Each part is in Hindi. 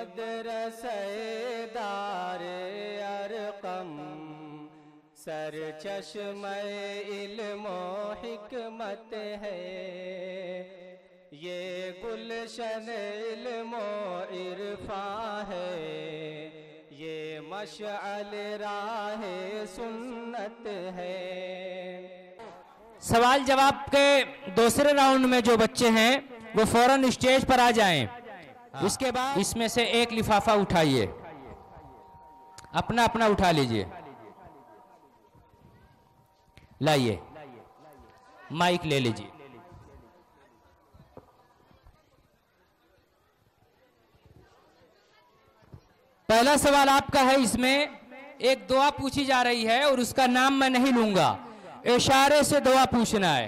मदरसे दारे अरकम सर चश्मे इल्मो हिकमत है, ये गुलशन इल्मो इरफा है, ये मशअल राहे सुन्नत है। सवाल जवाब के दूसरे राउंड में जो बच्चे हैं वो फौरन स्टेज पर आ जाएं। इसके बाद इसमें से एक लिफाफा उठाइए, अपना अपना उठा लीजिए, लाइए, माइक ले लीजिए। पहला सवाल आपका है, इसमें एक दुआ पूछी जा रही है और उसका नाम मैं नहीं लूंगा, इशारे से दुआ पूछना है।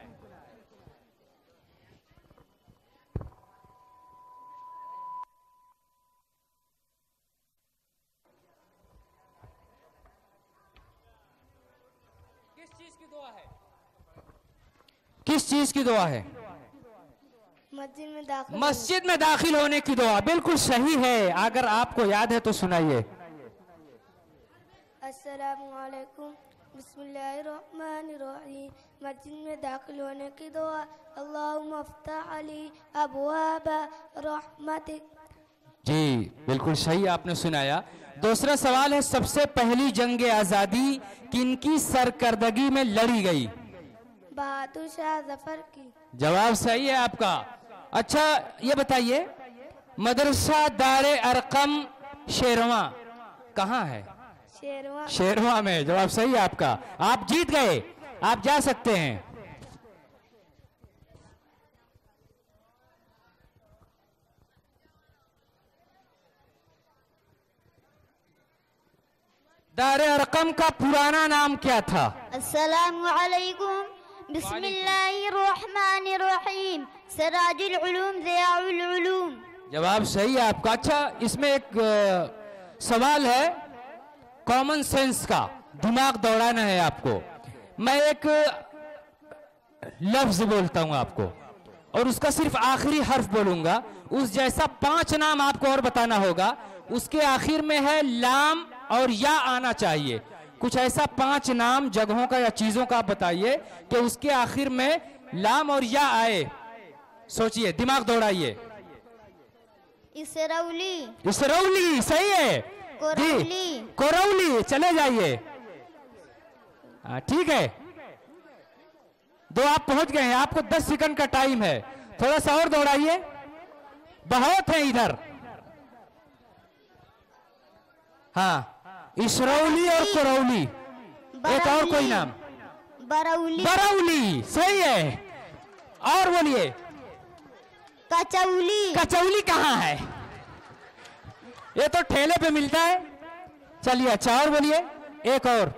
किस चीज की दुआ है? किस चीज की दुआ है? मस्जिद में दाखिल होने की दुआ। बिल्कुल सही है, अगर आपको याद है तो सुनाइए। अस्सलामु अलैकुम, बिस्मिल्लाहिर्रहमानिर्रहीम। मस्जिद में दाखिल होने की दुआ, अल्लाहुम्मा अफ्तह अली अबवाब रहमतिक। जी बिल्कुल सही आपने सुनाया। दूसरा सवाल है, सबसे पहली जंग आजादी किनकी सरकर्दगी में लड़ी गई? बहादुर शाह जफर की। जवाब सही है आपका। अच्छा ये बताइए, मदरसा दारे अरकम शेरवा कहाँ है? शेरवा। शेरवा में। जवाब सही है आपका, आप जीत गए, आप जा सकते हैं। दारे अरकम का पुराना नाम क्या था? अस्सलामु अलैकुम, बिस्मिल्लाहिर्रहमानिर्रहीम, सिराजुल उलूम ज़ियाउल उलूम। जवाब सही है आपका। अच्छा इसमें एक सवाल है कॉमन सेंस का, दिमाग दौड़ाना है आपको। मैं एक लफ्ज बोलता हूं आपको और उसका सिर्फ आखिरी हर्फ बोलूंगा, उस जैसा 5 नाम आपको और बताना होगा। उसके आखिर में है लाम और या आना चाहिए। कुछ ऐसा 5 नाम जगहों का या चीजों का आप बताइए कि उसके आखिर में लाम और या आए। सोचिए, दिमाग दौड़ाइए। इसरौली। इसरौली सही है। कोरौली। कोरौली, चले जाइए। ठीक है, 2 आप पहुंच गए हैं। आपको 10 सेकंड का टाइम है, थोड़ा सा और दौड़ाइए, बहुत है इधर। हाँ, इसरौली और कोरौली। एक और कोई नाम? बरौली। बरौली सही है। और बोलिए। कचौली। कचौली कहाँ है? ये तो ठेले पे मिलता है। चलिए अच्छा, और बोलिए एक और।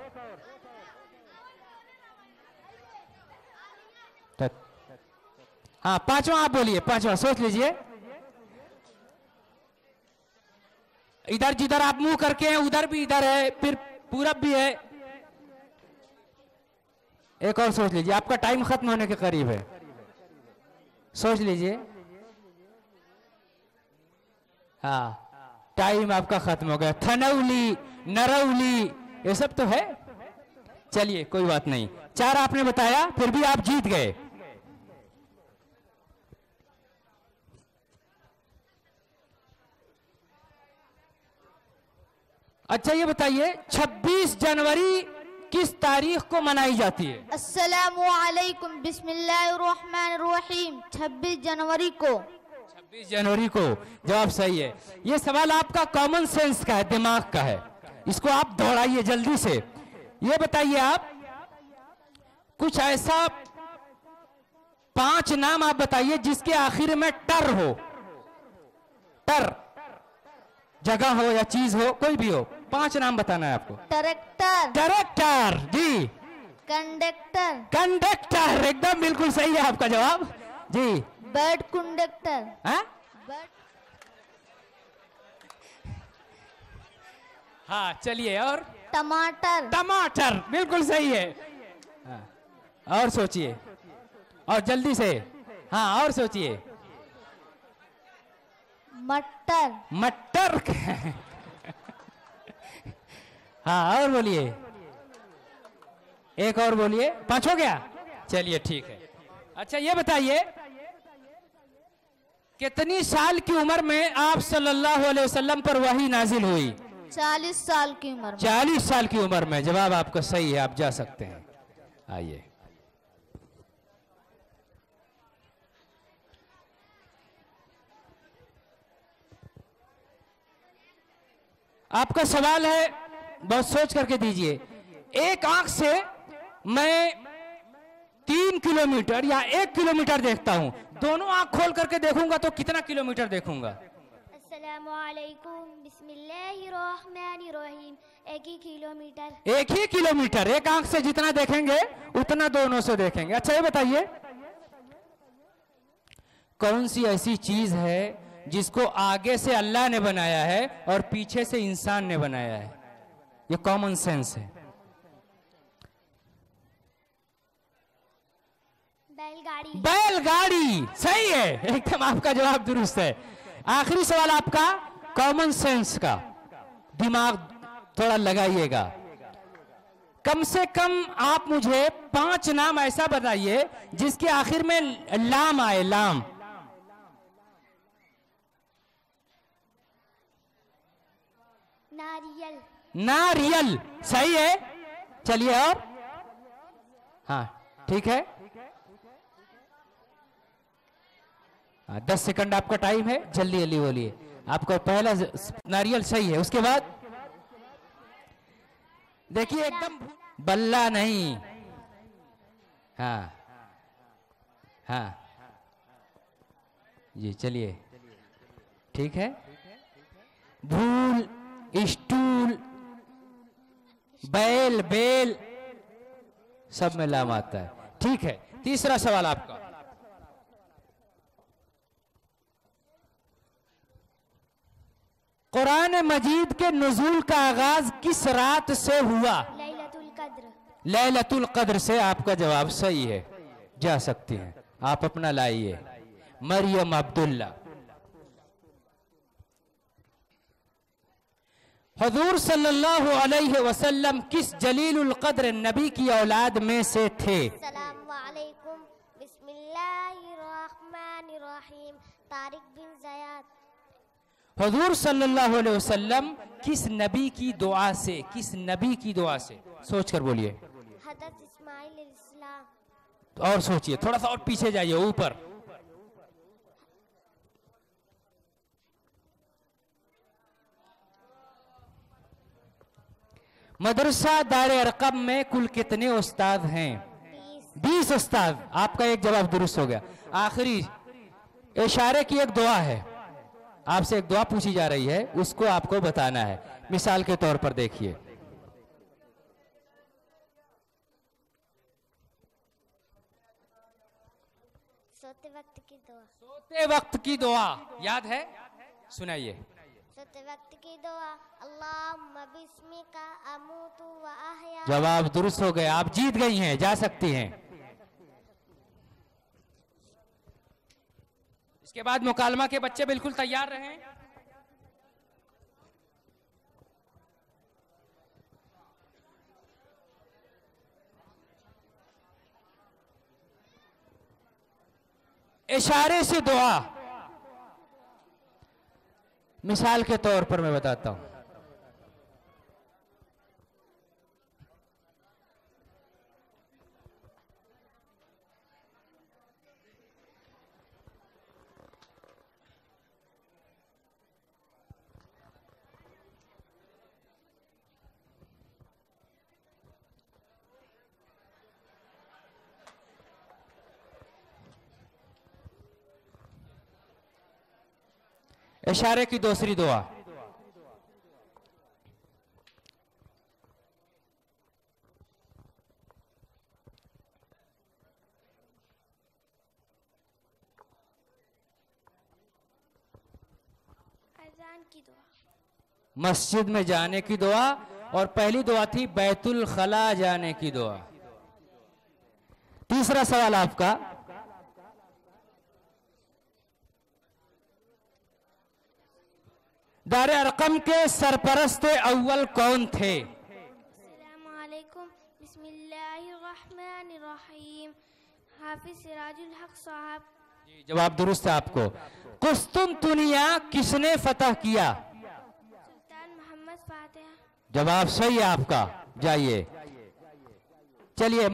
हाँ 5वां आप बोलिए, 5वां सोच लीजिए। इधर जिधर आप मुंह करके हैं उधर भी इधर है, फिर पूरब भी है। एक और सोच लीजिए, आपका टाइम खत्म होने के करीब है, सोच लीजिए। हाँ टाइम आपका खत्म हो गया। थनौली, नरौली, ये सब तो है। चलिए कोई बात नहीं, 4 आपने बताया, फिर भी आप जीत गए। अच्छा ये बताइए, 26 जनवरी किस तारीख को मनाई जाती है? अस्सलामु अलैकुम, बिस्मिल्लाहिर्रहमानिर्रहीम, 26 जनवरी को। 26 जनवरी को। जवाब सही है। ये सवाल आपका कॉमन सेंस का है, दिमाग का है, इसको आप दोहराइए जल्दी से। ये बताइए आप, कुछ ऐसा 5 नाम आप बताइए जिसके आखिर में टर हो। टर, जगह हो या चीज हो, कोई भी हो, 5 नाम बताना है आपको। ट्रैक्टर। ट्रैक्टर जी। कंडक्टर। कंडक्टर, एकदम बिल्कुल सही है आपका जवाब जी। Bird conductor. हाँ चलिए, और? टमाटर। टमाटर, बिल्कुल सही है। हाँ, और सोचिए, और जल्दी से। हाँ और सोचिए। मटर। मटर हाँ, और बोलिए, एक और बोलिए, 5 हो गया। चलिए ठीक है। अच्छा ये बताइए, कितनी साल की उम्र में आप सल्लल्लाहु अलैहि वसल्लम पर वही नाजिल हुई? 40 साल की उम्र में। 40 साल की उम्र में। जवाब आपका सही है, आप जा सकते हैं। आइए, आपका सवाल है, बहुत सोच करके दीजिए। एक आंख से मैं 3 किलोमीटर या 1 किलोमीटर देखता हूं, दोनों आंख खोल करके देखूंगा तो कितना किलोमीटर देखूंगा? अस्सलामुअलैकुम, बिस्मिल्लाहिर्रहमानिर्रहीम। 1 ही किलोमीटर। 1 ही किलोमीटर, एक आंख से जितना देखेंगे उतना दोनों से देखेंगे। अच्छा ये बताइए, कौन सी ऐसी चीज है जिसको आगे से अल्लाह ने बनाया है और पीछे से इंसान ने बनाया है? ये कॉमन सेंस है। बैलगाड़ी। बैलगाड़ी, सही है, एकदम आपका जवाब दुरुस्त है। आखिरी सवाल आपका कॉमन सेंस का, दिमाग थोड़ा लगाइएगा। कम से कम आप मुझे 5 नाम ऐसा बताइए जिसके आखिर में लाम आए। लाम। नारियल। नारियल, सही है। चलिए और, हाँ ठीक है। 10 सेकंड आपका टाइम है, जल्दी जल्दी बोलिए। आपका पहला नारियल सही है, उसके बाद देखिए एकदम बल्ला नहीं। हाँ हाँ जी, चलिए ठीक है। भूल, स्टूल, बैल, बेल, सब में लाम आता है। ठीक है, तीसरा सवाल आपका। कुरान मजीद के नुज़ूल का आगाज किस रात से हुआ? लैलतुल कद्र। लैलतुल कद्र से आपका जवाब सही है, जा सकती हैं। आप अपना लाइए। मरियम अब्दुल्ला। हुजूर सल्लल्लाहु अलैहि वसल्लम किस जलीलुल कद्र नबी की औलाद में से थे? अस्सलामुअलैकुम, बिस्मिल्लाहिर्रहमानिर्रहीम। तारिक बिन ज़याद। हुजूर सल्लल्लाहु अलैहि वसल्लम किस नबी की दुआ से, किस नबी की दुआ से? सोच कर बोलिए। हज़रत इस्माइल अलैहिस्सलाम। और सोचिए, थोड़ा सा और पीछे जाइए, ऊपर। मदरसा दारे अरकम में कुल कितने उस्ताद हैं? 20 उस्ताद। आपका एक जवाब दुरुस्त हो गया। आखिरी इशारे की एक दुआ है, आपसे एक दुआ पूछी जा रही है, उसको आपको बताना है। मिसाल के तौर पर देखिए, सोते वक्त की दुआ। सोते वक्त की दुआ याद है? सुनाइए। सोते वक्त की दुआ, अल्लाहुम्मा बिस्मिका अमूतु व अहया। जवाब दुरुस्त हो गया, आप जीत गई हैं, जा सकती हैं। इसके बाद मुकालमा के बच्चे बिल्कुल तैयार रहें। इशारे से दुआ, मिसाल के तौर पर मैं बताता हूं। इशारे की दूसरी दुआ, अज़ान की दुआ। मस्जिद में जाने की दुआ, और पहली दुआ थी बैतुल खला जाने की दुआ। तीसरा सवाल आपका, दार अरकम के सरपरस्त अव्वल कौन थे? अस्सलामुअलैकुम, बिस्मिल्लाहिर्रहमानिर्रहीम, हाफिज सिराजुल हक साहब। जवाब दुरुस्त है आपको। कुस्तुनतुनिया किसने फतह किया? सुल्तान मोहम्मद फातिह। जवाब सही है आपका, जाइए। चलिए।